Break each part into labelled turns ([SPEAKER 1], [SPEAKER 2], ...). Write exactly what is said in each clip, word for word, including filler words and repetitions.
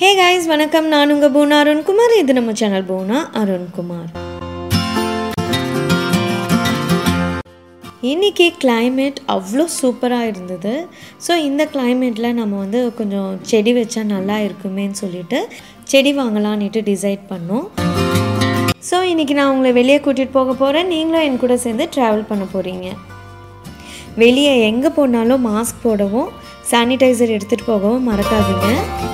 [SPEAKER 1] Hey guys, வணக்கம். நான் உங்க பூனா அருண்குமார். இது நம்ம சேனல் பூனா அருண்குமார். இன்னைக்கு climate அவ்வளோ சூப்பராக இருந்தது. ஸோ இந்த கிளைமேட்டில் நம்ம வந்து கொஞ்சம் செடி வச்சா நல்லா இருக்குமேன்னு சொல்லிட்டு செடி வாங்கலான்னுட்டு டிசைட் பண்ணோம். ஸோ இன்றைக்கி நான் உங்களை வெளியே கூட்டிகிட்டு போக போகிறேன். நீங்களும் என் கூட சேர்ந்து ட்ராவல் பண்ண போகிறீங்க. வெளியே எங்கே போனாலும் மாஸ்க் போடவும் சானிடைசர் எடுத்துகிட்டு போகவும் மறக்காதீங்க.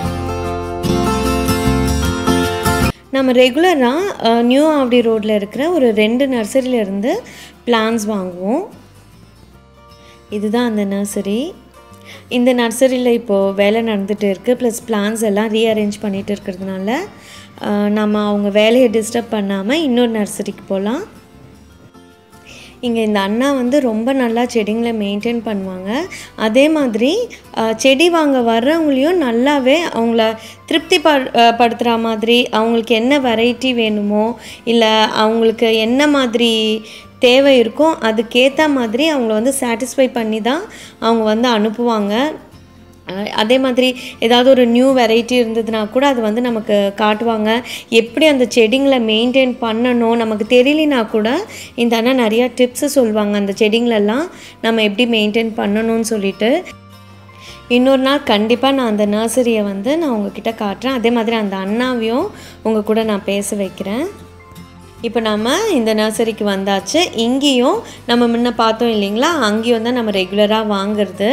[SPEAKER 1] நம்ம ரெகுலராக நியூ ஆவடி ரோட்டில் இருக்கிற ஒரு ரெண்டு நர்சரியிலேருந்து பிளான்ஸ் வாங்குவோம். இதுதான் அந்த நர்சரி. இந்த நர்சரியில் இப்போது வேலை நடந்துகிட்டு இருக்குது. ப்ளஸ் பிளான்ஸ் எல்லாம் ரீஅரேஞ்ச் பண்ணிகிட்டு இருக்கிறதுனால நம்ம அவங்க வேலையை டிஸ்டர்ப் பண்ணாமல் இன்னொரு நர்சரிக்கு போகலாம். இங்கே இந்த அண்ணா வந்து ரொம்ப நல்லா செடிங்களை மெயின்டைன் பண்ணுவாங்க. அதே மாதிரி செடி வாங்க வர்றவங்களையும் நல்லாவே அவங்கள திருப்தி ப படுத்துகிற மாதிரி அவங்களுக்கு என்ன வெரைட்டி வேணுமோ இல்லை அவங்களுக்கு என்ன மாதிரி தேவை இருக்கோ அதுக்கேற்ற மாதிரி அவங்கள வந்து சாட்டிஸ்ஃபை பண்ணி தான் அவங்க வந்து அனுப்புவாங்க. அதே மாதிரி ஏதாவது ஒரு நியூ வெரைட்டி இருந்ததுன்னா கூட அது வந்து நமக்கு காட்டுவாங்க. எப்படி அந்த செடிங்களை மெயின்டைன் பண்ணணும் நமக்கு தெரியலனா கூட இந்த அண்ணா நிறையா டிப்ஸு சொல்லுவாங்க. அந்த செடிங்களெல்லாம் நம்ம எப்படி மெயின்டைன் பண்ணணும்னு சொல்லிட்டு. இன்னொரு நாள் கண்டிப்பாக நான் அந்த நர்சரியை வந்து நான் உங்ககிட்ட காட்டுறேன். அதே மாதிரி அந்த அண்ணாவையும் உங்கள் கூட நான் பேச வைக்கிறேன். இப்போ நம்ம இந்த நர்சரிக்கு வந்தாச்சு. இங்கேயும் நம்ம முன்ன பார்த்தோம் இல்லைங்களா, அங்கேயும் தான் நம்ம ரெகுலராக வாங்குறது.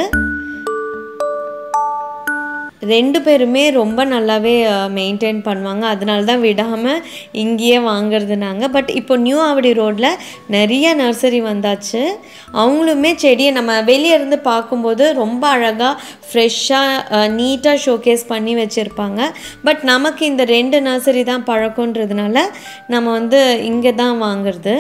[SPEAKER 1] ரெண்டு பேருமே ரொம்ப நல்லாவே மெயின்டைன் பண்ணுவாங்க. அதனால தான் விடாமல் இங்கேயே வாங்கிறது நாங்கள். பட் இப்போ நியூ ஆவடி ரோட்டில் நிறைய நர்சரி வந்தாச்சு. அவங்களுமே செடியை நம்ம வெளியே இருந்து பார்க்கும்போது ரொம்ப அழகாக ஃப்ரெஷ்ஷாக நீட்டாக ஷோகேஸ் பண்ணி வச்சுருப்பாங்க. பட் நமக்கு இந்த ரெண்டு நர்சரி தான் பழக்கன்றதுனால நம்ம வந்து இங்கே தான் வாங்கிறது.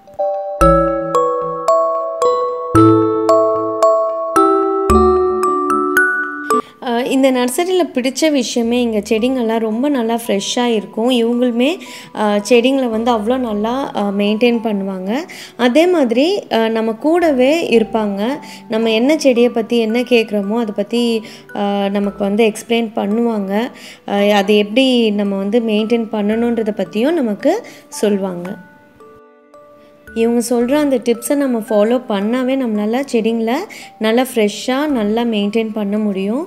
[SPEAKER 1] இந்த நர்சரியில் பிடிச்ச விஷயமே இங்கே செடிங்கள்லாம் ரொம்ப நல்லா ஃப்ரெஷ்ஷாக இருக்கும். இவங்களுமே செடிங்களை வந்து அவ்வளோ நல்லா மெயின்டைன் பண்ணுவாங்க. அதே மாதிரி நம்ம கூடவே இருப்பாங்க. நம்ம என்ன செடியை பற்றி என்ன கேட்குறோமோ அதை பற்றி நமக்கு வந்து எக்ஸ்பிளைன் பண்ணுவாங்க. அது எப்படி நம்ம வந்து மெயின்டைன் பண்ணணுன்றதை பற்றியும் நமக்கு சொல்லுவாங்க. இவங்க சொல்கிற அந்த டிப்ஸை நம்ம ஃபாலோ பண்ணாவே நம்மளால் செடிங்களை நல்லா ஃப்ரெஷ்ஷாக நல்லா மெயின்டைன் பண்ண முடியும்.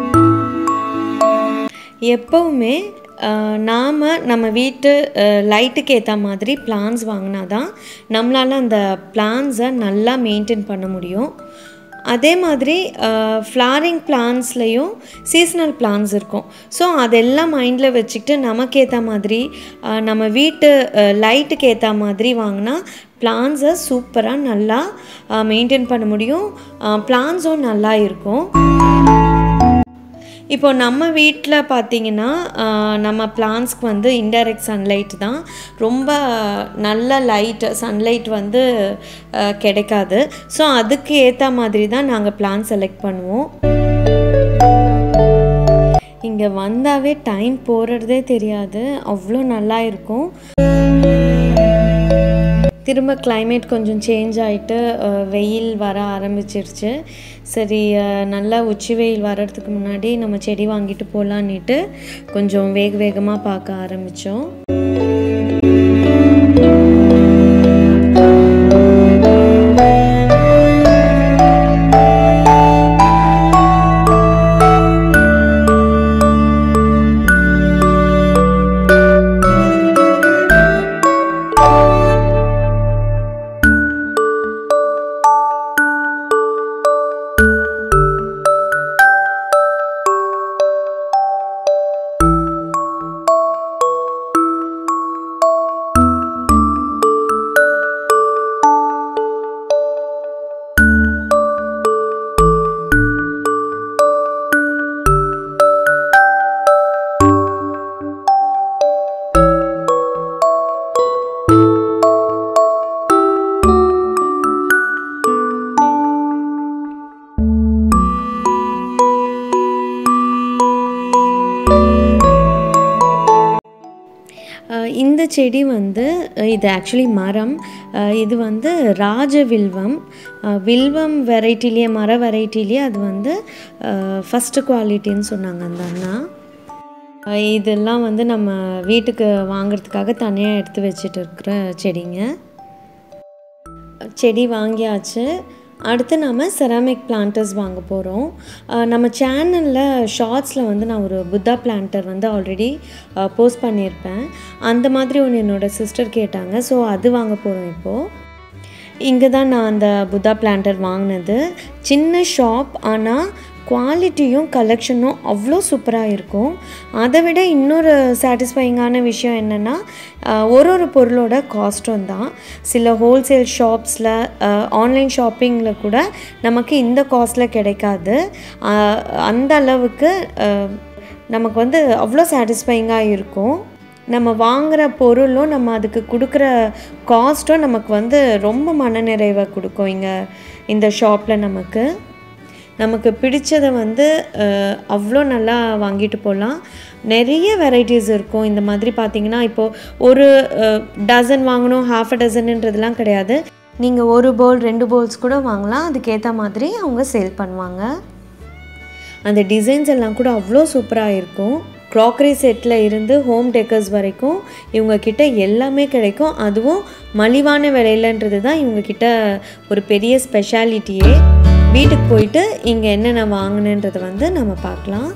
[SPEAKER 1] எப்போவுமே நாம் நம்ம வீட்டு லைட்டுக்கு ஏற்ற மாதிரி பிளான்ஸ் வாங்கினா தான் நம்மளால் அந்த பிளான்ஸை நல்லா மெயின்டைன் பண்ண முடியும். அதே மாதிரி ஃப்ளாரிங் பிளான்ஸ்லேயும் சீசனல் பிளான்ஸ் இருக்கும். ஸோ அதெல்லாம் மைண்டில் வச்சுக்கிட்டு நமக்கு ஏற்ற மாதிரி நம்ம வீட்டு லைட்டுக்கு ஏற்ற மாதிரி வாங்கினா பிளான்ஸை சூப்பராக நல்லா மெயின்டைன் பண்ண முடியும். பிளான்ஸும் நல்லா இருக்கும். இப்போ நம்ம வீட்டில் பார்த்திங்கன்னா நம்ம பிளான்ஸ்க்கு வந்து இன்டைரக்ட் சன்லைட் தான். ரொம்ப நல்ல லைட் சன்லைட் வந்து கிடைக்காது. ஸோ அதுக்கு ஏற்ற மாதிரி தான் நாங்கள் பிளான் செலக்ட் பண்ணுவோம். இங்கே வந்தாவே டைம் போகிறதே தெரியாது. அவ்வளோ நல்லா இருக்கும். திரும்ப கிளைமேட் கொஞ்சம் சேஞ்ச் ஆகிட்டு வெயில் வர ஆரம்பிச்சிருச்சு. சரி, நல்லா உச்சி வெயில் வர்றதுக்கு முன்னாடி நம்ம செடி வாங்கிட்டு போகலான்னுட்டு கொஞ்சம் வேக வேகமாக பார்க்க ஆரம்பித்தோம். இந்த செடி வந்து இது ஆக்சுவலி மரம். இது வந்து ராஜவில்வம். வில்வம் வெரைட்டிலேயே மர வெரைட்டிலேயே அது வந்து ஃபஸ்ட்டு குவாலிட்டின்னு சொன்னாங்க அந்த அண்ணா. இதெல்லாம் வந்து நம்ம வீட்டுக்கு வாங்குறதுக்காக தனியாக எடுத்து வச்சுட்டு இருக்கிற செடிங்க. செடி வாங்கியாச்சு. அடுத்து நம்ம செராமிக் பிளான்டர்ஸ் வாங்க போகிறோம். நம்ம சேனலில் ஷார்ட்ஸில் வந்து நான் ஒரு புத்தா பிளான்டர் வந்து ஆல்ரெடி போஸ்ட் பண்ணியிருப்பேன். அந்த மாதிரி ஒன்று என்னோடய சிஸ்டர் கேட்டாங்க. ஸோ அது வாங்க போகிறோம் இப்போது. இங்கே தான் நான் அந்த புத்தா பிளான்டர் வாங்கினது. சின்ன ஷாப், ஆனால் குவாலிட்டியும் கலெக்ஷனும் அவ்வளோ சூப்பராக இருக்கும். அதை விட இன்னொரு சாட்டிஸ்ஃபைங்கான விஷயம் என்னென்னா, ஒரு ஒரு பொருளோட காஸ்ட்டும் தான். சில ஹோல்சேல் ஷாப்ஸில், ஆன்லைன் ஷாப்பிங்கில் கூட நமக்கு இந்த காஸ்ட்டில் கிடைக்காது. அந்த அளவுக்கு நமக்கு வந்து அவ்வளோ சாட்டிஸ்ஃபைங்காக இருக்கும். நம்ம வாங்குகிற பொருளும் நம்ம அதுக்கு கொடுக்குற காஸ்ட்டும் நமக்கு வந்து ரொம்ப மனநிறைவை கொடுக்கும். இங்கே இந்த ஷாப்பில் நமக்கு நமக்கு பிடிச்சதை வந்து அவ்வளோ நல்லா வாங்கிட்டு போகலாம். நிறைய வெரைட்டிஸ் இருக்கும். இந்த மாதிரி பார்த்திங்கன்னா, இப்போது ஒரு டசன் வாங்கணும், ஹாஃப் அ டசன்ன்றதுலாம் கிடையாது. நீங்கள் ஒரு பவுல் ரெண்டு பவுல்ஸ் கூட வாங்கலாம். அதுக்கேற்ற மாதிரி அவங்க சேல் பண்ணுவாங்க. அந்த டிசைன்ஸ் எல்லாம் கூட அவ்வளோ சூப்பராக இருக்கும். க்ராக்கரி செட்டில் இருந்து ஹோம் டெக்கர்ஸ் வரைக்கும் இவங்கக்கிட்ட எல்லாமே கிடைக்கும். அதுவும் மலிவான விலையிலன்றது தான் இவங்கக்கிட்ட ஒரு பெரிய ஸ்பெஷாலிட்டியே. வீட்டுக்கு போயிட்டு இங்கே என்னென்ன வாங்கினேன்றதை வந்து நம்ம பார்க்கலாம்.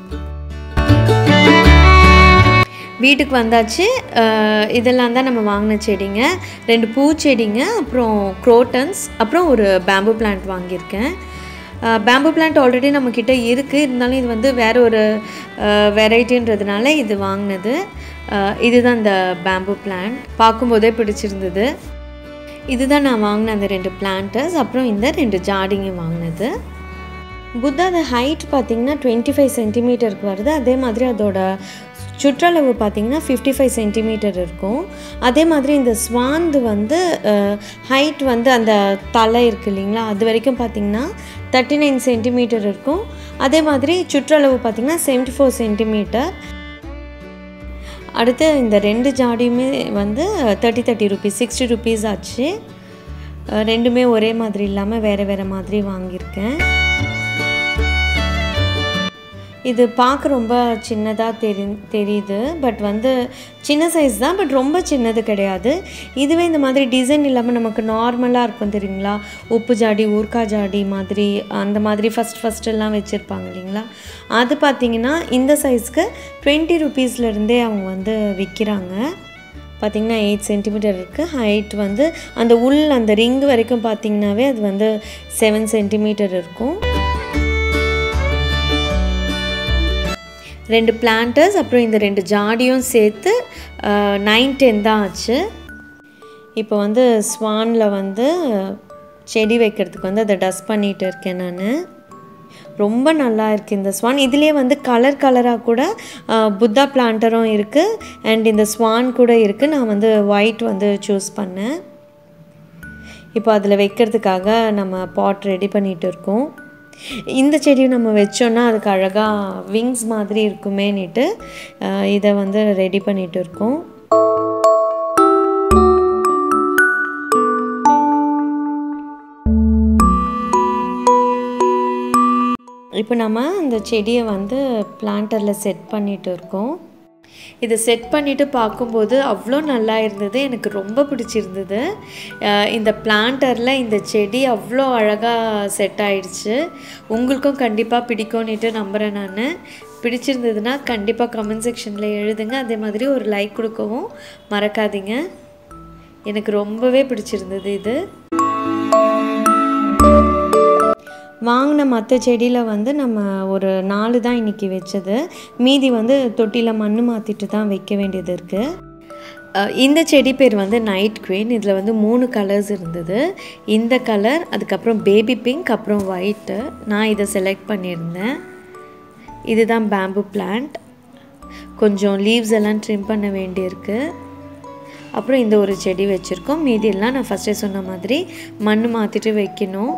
[SPEAKER 1] வீட்டுக்கு வந்தாச்சு. இதெல்லாம் தான் நம்ம வாங்கின செடிங்க. ரெண்டு பூச்செடிங்க, அப்புறம் குரோட்டன்ஸ், அப்புறம் ஒரு பேம்பு பிளான்ட் வாங்கியிருக்கேன். பேம்பு பிளான்ட் ஆல்ரெடி நம்மக்கிட்ட இருக்குது. இருந்தாலும் இது வந்து வேறு ஒரு வெரைட்டின்றதுனால இது வாங்கினது. இதுதான் இந்த பேம்பு பிளான்ட். பார்க்கும்போதே பிடிச்சிருந்தது. இதுதான் நான் வாங்கின அந்த ரெண்டு பிளான்டர்ஸ். அப்புறம் இந்த ரெண்டு ஜாடிங்க வாங்கினது. புத்தா அந்த ஹைட் பார்த்திங்கன்னா டுவெண்ட்டி ஃபைவ் சென்டிமீட்டருக்கு வருது. அதே மாதிரி அதோட சுற்றளவு பார்த்திங்கன்னா ஃபிஃப்டி ஃபைவ் சென்டிமீட்டர் இருக்கும். அதே மாதிரி இந்த ஸ்வாந்து வந்து ஹைட் வந்து அந்த தலை இருக்குது இல்லைங்களா, அது வரைக்கும் பார்த்திங்கன்னா தேர்ட்டி நைன் சென்டிமீட்டர் இருக்கும். அதே மாதிரி சுற்றளவு பார்த்திங்கன்னா செவன்ட்டி ஃபோர் சென்டிமீட்டர். அடுத்து இந்த ரெண்டு ஜாடியுமே வந்து thirty thirty rupees sixty rupees ஆச்சு. ரெண்டுமே ஒரே மாதிரி இல்லாமல் வேறு வேறு மாதிரி வாங்கியிருக்கேன். இது பார்க்க ரொம்ப சின்னதாக தெரி தெரியுது பட் வந்து சின்ன சைஸ் தான், பட் ரொம்ப சின்னது கிடையாது. இதுவே இந்த மாதிரி டிசைன் இல்லாமல் நமக்கு நார்மலாக இருக்கும் தெரியுங்களா, உப்பு ஜாடி, ஊர்க்கா ஜாடி மாதிரி அந்த மாதிரி ஃபஸ்ட் ஃபஸ்ட்டெல்லாம் வச்சுருப்பாங்க இல்லைங்களா, அது பார்த்திங்கன்னா இந்த சைஸ்க்கு டுவெண்ட்டி ருபீஸ்லேருந்தே அவங்க வந்து விற்கிறாங்க. பார்த்திங்கன்னா எயிட் சென்டிமீட்டர் இருக்குது. ஹைட் வந்து அந்த உள் அந்த ரிங் வரைக்கும் பார்த்திங்கனாவே அது வந்து செவன் சென்டிமீட்டர் இருக்கும். ரெண்டு பிளான்டர்ஸ் அப்புறம் இந்த ரெண்டு ஜாடியும் சேர்த்து நைன் டென் தான் ஆச்சு. இப்போ வந்து ஸ்வானில் வந்து செடி வைக்கிறதுக்கு வந்து அதை டஸ்ட் பண்ணிகிட்டு இருக்கேன் நான். ரொம்ப நல்லா இருக்குது இந்த ஸ்வான். இதிலே வந்து கலர் கலராக கூட புத்தா பிளான்டரும் இருக்குது அண்ட் இந்த ஸ்வான் கூட இருக்குது. நான் வந்து ஒயிட் வந்து சூஸ் பண்ணேன். இப்போ அதில் வைக்கிறதுக்காக நம்ம பாட் ரெடி பண்ணிகிட்டு இருக்கோம். இந்த செடியும் நம்ம வச்சோன்னா அதுக்கு அழகாக விங்ஸ் மாதிரி இருக்குமேன்னுட்டு இதை வந்து ரெடி பண்ணிகிட்டு இருக்கோம். இப்போ நம்ம அந்த செடியை வந்து பிளான்டரில் செட் பண்ணிகிட்டு இருக்கோம். இதை செட் பண்ணிவிட்டு பார்க்கும்போது அவ்வளோ நல்லா இருந்தது, எனக்கு ரொம்ப பிடிச்சிருந்தது. இந்த பிளான்டரில் இந்த செடி அவ்வளோ அழகாக செட் ஆகிடுச்சு. உங்களுக்கும் கண்டிப்பாக பிடிக்கும்னுட்டு நம்புகிறேன் நான். பிடிச்சிருந்ததுன்னா கண்டிப்பாக கமெண்ட் செக்ஷனில் எழுதுங்க. அதே மாதிரி ஒரு லைக் கொடுக்கவும் மறக்காதீங்க. எனக்கு ரொம்பவே பிடிச்சிருந்தது இது. வாங்கின மற்ற செடியில் வந்து நம்ம ஒரு நாலு தான் இன்றைக்கி வச்சது. மீதி வந்து தொட்டியில் மண் மாற்றிட்டு தான் வைக்க வேண்டியது இருக்குது. இந்த செடி பேர் வந்து நைட் குவீன். இதில் வந்து மூணு கலர்ஸ் இருந்தது. இந்த கலர், அதுக்கப்புறம் பேபி பிங்க், அப்புறம் ஒயிட்டு. நான் இதை செலக்ட் பண்ணியிருந்தேன். இதுதான் பேம்பு பிளான்ட். கொஞ்சம் லீவ்ஸ் எல்லாம் ட்ரிம் பண்ண வேண்டியிருக்கு. அப்புறம் இந்த ஒரு செடி வச்சுருக்கோம். மீதியெல்லாம் நான் ஃபஸ்ட்டே சொன்ன மாதிரி மண் மாற்றிட்டு வைக்கணும்.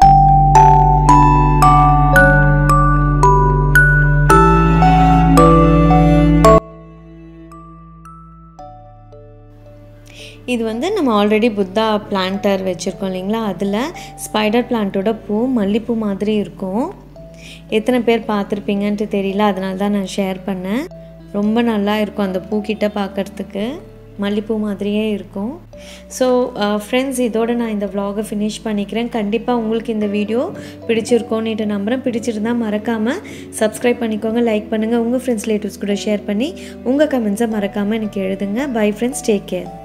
[SPEAKER 1] இது வந்து நம்ம ஆல்ரெடி புத்தா பிளான்டர் வச்சுருக்கோம் இல்லைங்களா, அதில் ஸ்பைடர் பிளான்ட்டோட பூ மல்லிப்பூ மாதிரி இருக்கும். எத்தனை பேர் பார்த்துருப்பீங்கன்ட்டு தெரியல, அதனால தான் நான் ஷேர் பண்ணேன். ரொம்ப நல்லா இருக்கும் அந்த பூக்கிட்ட பார்க்குறதுக்கு மல்லிப்பூ மாதிரியே இருக்கும். ஸோ ஃப்ரெண்ட்ஸ், இதோட நான் இந்த vlog-ஐ ஃபினிஷ் பண்ணிக்கிறேன். கண்டிப்பாக உங்களுக்கு இந்த வீடியோ பிடிச்சிருக்கோன்னுட்டு நம்புகிறேன். பிடிச்சிருந்தா மறக்காமல் சப்ஸ்கிரைப் பண்ணிக்கோங்க, லைக் பண்ணுங்கள், உங்கள் ஃப்ரெண்ட்ஸ் ரிலேட்டிவ்ஸ் கூட ஷேர் பண்ணி உங்கள் கமெண்ட்ஸை மறக்காமல் எனக்கு எழுதுங்க. Bye friends, take care.